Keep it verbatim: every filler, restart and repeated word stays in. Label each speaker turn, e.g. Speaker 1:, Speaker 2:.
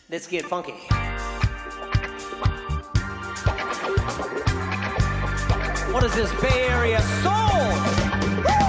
Speaker 1: Let's get funky. What is this Bay Area soul? Woo!